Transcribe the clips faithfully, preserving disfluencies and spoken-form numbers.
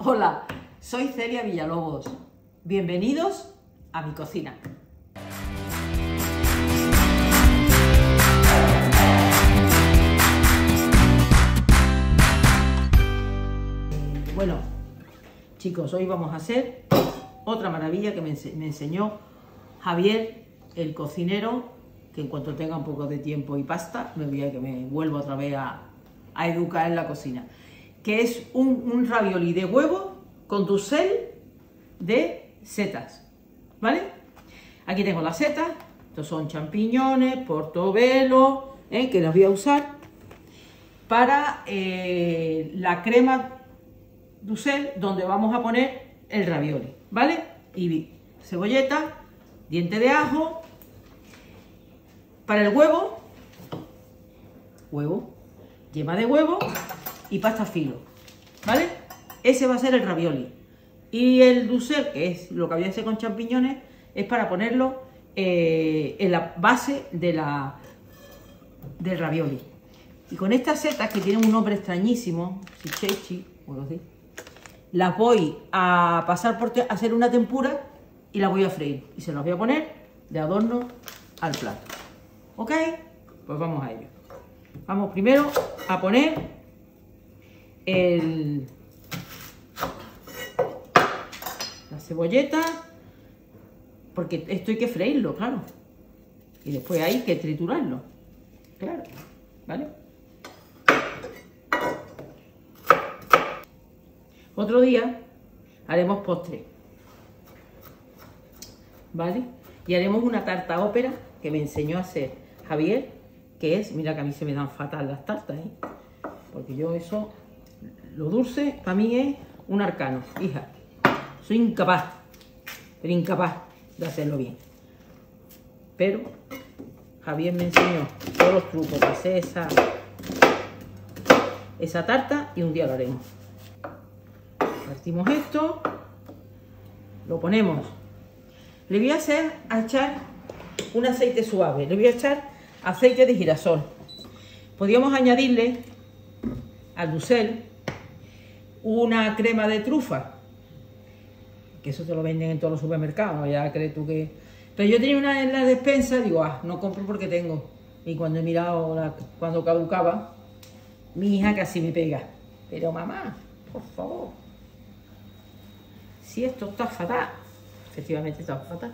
Hola, soy Celia Villalobos. Bienvenidos a mi cocina. Bueno, chicos, hoy vamos a hacer otra maravilla que me, ense me enseñó Javier, el cocinero, que en cuanto tenga un poco de tiempo y pasta, me voy a que me vuelvo otra vez a, a educar en la cocina. Que es un, un ravioli de huevo con dusel de setas, ¿vale? Aquí tengo las setas, estos son champiñones, portobelo, ¿eh? que las voy a usar para eh, la crema dusel, donde vamos a poner el ravioli, ¿vale? Y cebolleta, diente de ajo, para el huevo, huevo, yema de huevo y pasta filo, ¿vale? Ese va a ser el ravioli. Y el dusel, que es lo que voy a hacer con champiñones, es para ponerlo eh, en la base de la, del ravioli. Y con estas setas, que tienen un nombre extrañísimo, shichechi, o algo así, las voy a pasar por a hacer una tempura y las voy a freír. Y se las voy a poner de adorno al plato. ¿Ok? Pues vamos a ello. Vamos primero a poner el, la cebolleta, porque esto hay que freírlo, claro. Y después hay que triturarlo, claro, ¿vale? Otro día haremos postre, ¿vale? Y haremos una tarta ópera que me enseñó a hacer Javier, que es, mira que a mí se me dan fatal las tartas, ¿eh? Porque yo eso, lo dulce, para mí es un arcano, hija. Soy incapaz, pero incapaz de hacerlo bien. Pero Javier me enseñó todos los trucos para hacer esa, esa tarta y un día lo haremos. Partimos esto, lo ponemos. Le voy a hacer, a echar un aceite suave, le voy a echar aceite de girasol. Podríamos añadirle al dusel una crema de trufa, que eso te lo venden en todos los supermercados, ya crees tú que... Pero yo tenía una en la despensa, digo, ah, no compro porque tengo. Y cuando he mirado, la... cuando caducaba, mi hija casi me pega. Pero mamá, por favor, si esto está fatal. Efectivamente está fatal.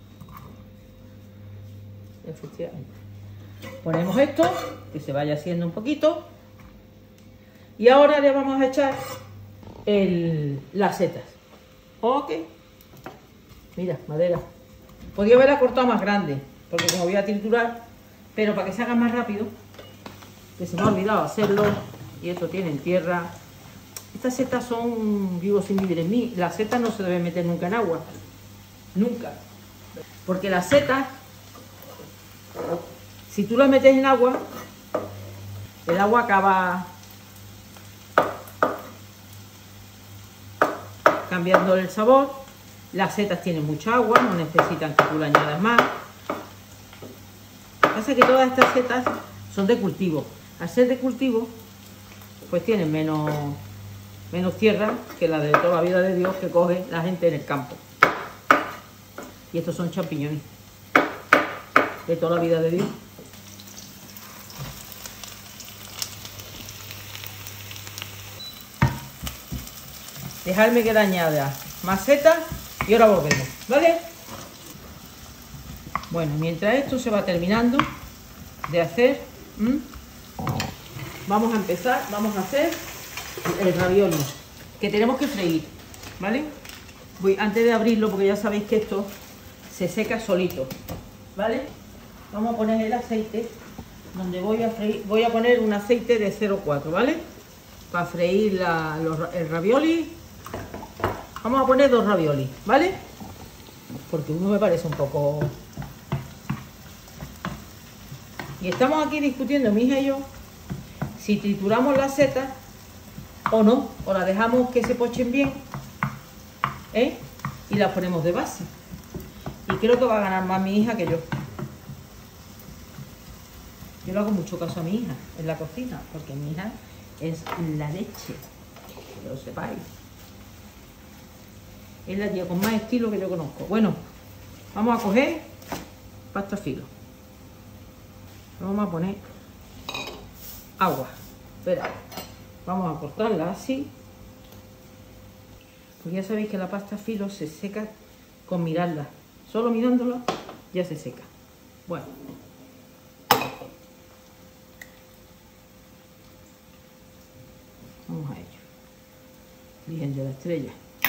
Efectivamente. Ponemos esto, que se vaya haciendo un poquito. Y ahora le vamos a echar el, las setas. Ok. Mira, madera. Podría haberla cortado más grande, porque como voy a triturar, pero para que se haga más rápido, que se me ha olvidado hacerlo, y esto tiene en tierra. Estas setas son vivos sin vivir en mí. Las setas no se deben meter nunca en agua. Nunca. Porque las setas, si tú las metes en agua, el agua acaba cambiando el sabor. Las setas tienen mucha agua, no necesitan que tú le añadas más. Lo que pasa es que todas estas setas son de cultivo. Al ser de cultivo, pues tienen menos, menos tierra que la de toda la vida de Dios que coge la gente en el campo. Y estos son champiñones de toda la vida de Dios. Dejarme que le añada más setas y ahora volvemos, ¿vale? Bueno, mientras esto se va terminando de hacer, ¿m? vamos a empezar, vamos a hacer el ravioli, que tenemos que freír, ¿vale? Voy, antes de abrirlo, porque ya sabéis que esto se seca solito, ¿vale? Vamos a poner el aceite, donde voy a freír, voy a poner un aceite de cero coma cuatro, ¿vale? Para freír la, los, el ravioli. Vamos a poner dos raviolis, ¿vale? Porque uno me parece un poco... Y estamos aquí discutiendo, mi hija y yo, si trituramos las setas o no, o las dejamos que se pochen bien, ¿eh? Y las ponemos de base. Y creo que va a ganar más mi hija que yo. Yo le hago mucho caso a mi hija en la cocina, porque mi hija es la leche, que lo sepáis. Es la tía con más estilo que yo conozco. Bueno, vamos a coger pasta filo. Vamos a poner agua. Espera, vamos a cortarla así. Porque ya sabéis que la pasta filo se seca con mirarla. Solo mirándola ya se seca. Bueno. Vamos a ello. Virgen de la Estrella.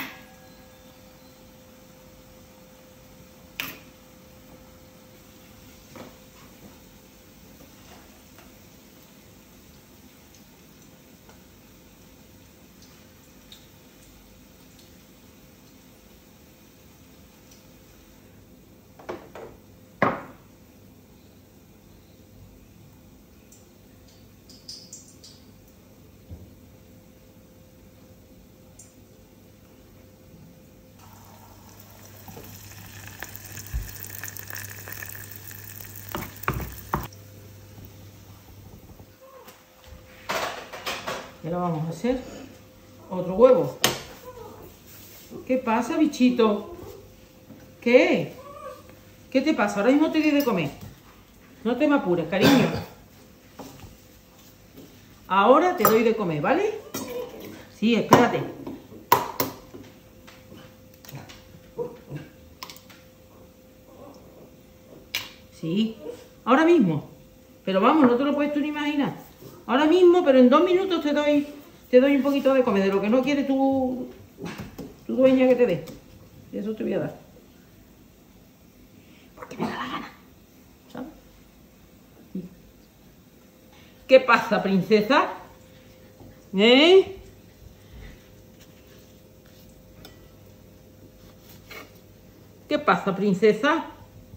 Y ahora vamos a hacer otro huevo. ¿Qué pasa, bichito? ¿Qué? ¿Qué te pasa? Ahora mismo te doy de comer. No te me apures, cariño. Ahora te doy de comer, ¿vale? Sí, espérate. Sí, ahora mismo. Pero vamos, no te lo puedes tú ni imaginar. Ahora mismo, pero en dos minutos te doy, te doy un poquito de comer. De lo que no quiere tu, tu dueña que te dé. Y eso te voy a dar. Porque me da la gana. ¿Sabes? ¿Qué pasa, princesa? ¿Eh? ¿Qué pasa, princesa?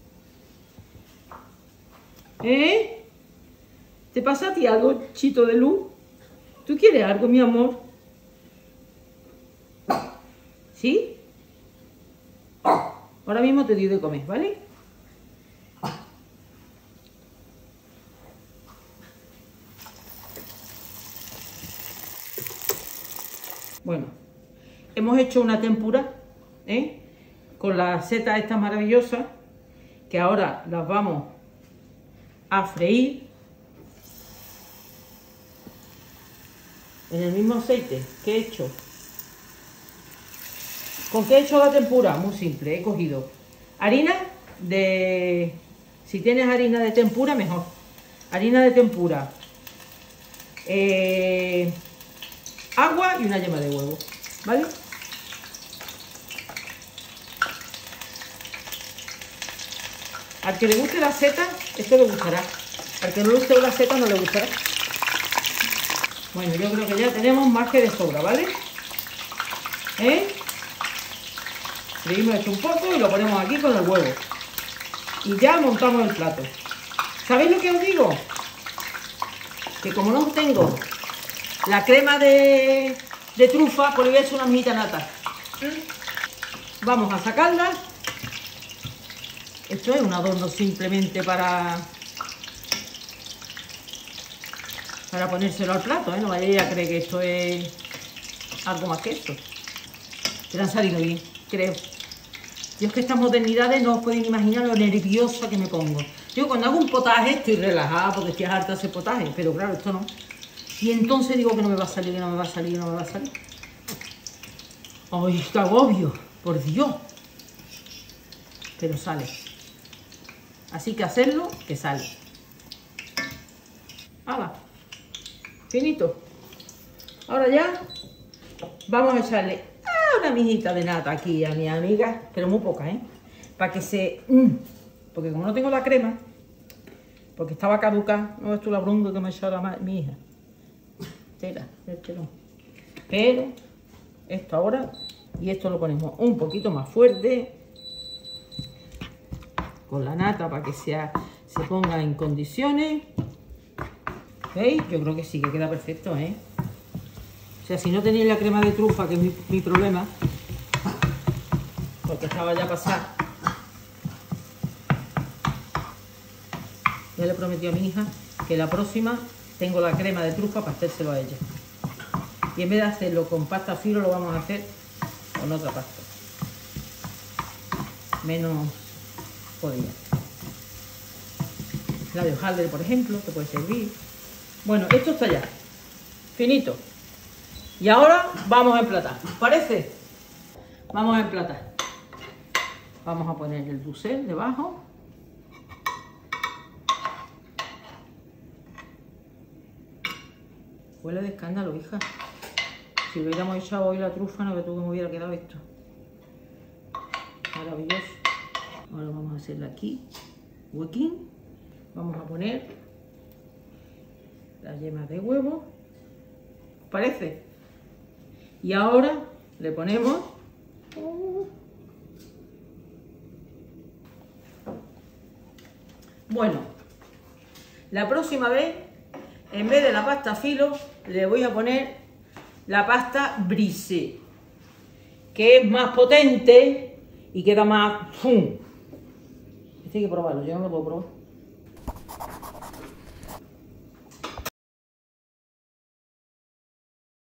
¿Eh? ¿Te pasa a ti algo, chito de luz? ¿Tú quieres algo, mi amor? ¿Sí? Ahora mismo te doy de comer, ¿vale? Bueno, hemos hecho una tempura, ¿eh? Con las setas estas maravillosas, que ahora las vamos a freír en el mismo aceite que he hecho. ¿Con qué he hecho la tempura? Muy simple, he cogido harina de... Si tienes harina de tempura, mejor. Harina de tempura, eh, agua y una yema de huevo, ¿vale? Al que le guste la seta, esto le gustará. Al que no le guste la seta, no le gustará. Bueno, yo creo que ya tenemos más que de sobra, ¿vale? ¿Eh? Freímos esto un poco y lo ponemos aquí con el huevo. Y ya montamos el plato. ¿Sabéis lo que os digo? Que como no tengo la crema de, de trufa, pues le voy a echar una migita nata. Vamos a sacarla. Esto es un adorno simplemente para... para ponérselo al plato, ¿eh? No vayáis a creer que esto es algo más que esto. Pero han salido bien, creo. Yo es que estas modernidades no os podéis imaginar lo nerviosa que me pongo. Yo cuando hago un potaje estoy relajada porque estoy harta de hacer potaje, pero claro, esto no. Y entonces digo que no me va a salir, que no me va a salir, que no me va a salir. ¡Ay, qué agobio! ¡Por Dios! Pero sale. Así que hacerlo, que sale. ¡Hala! Finito. Ahora ya vamos a echarle una mijita de nata aquí a mi amiga, pero muy poca, ¿eh? Para que se... Mm, porque como no tengo la crema, porque estaba caduca, no ves tú la bronca que me ha echado la, mi hija. Tela, este no. Pero esto ahora, y esto lo ponemos un poquito más fuerte, con la nata para que sea, se ponga en condiciones. ¿Veis? Yo creo que sí, que queda perfecto, ¿eh? O sea, si no tenéis la crema de trufa, que es mi, mi problema, porque estaba ya pasada, ya le prometí a mi hija que la próxima tengo la crema de trufa para hacérselo a ella. Y en vez de hacerlo con pasta filo, lo vamos a hacer con otra pasta. menos podría. La de hojaldre, por ejemplo, te puede servir. Bueno, esto está ya finito. Y ahora vamos a emplatar. ¿Os parece? Vamos a emplatar. Vamos a poner el dusel debajo. Huele de escándalo, hija. Si hubiéramos echado hoy la trufa, no ve tú cómo hubiera quedado esto. Maravilloso. Ahora vamos a hacerle aquí huequín. Vamos a poner las yemas de huevo. ¿Os parece? Y ahora le ponemos bueno, la próxima vez, en vez de la pasta filo, le voy a poner la pasta brisée, que es más potente y queda más... ¡Fum! Este hay que probarlo, yo no lo puedo probar.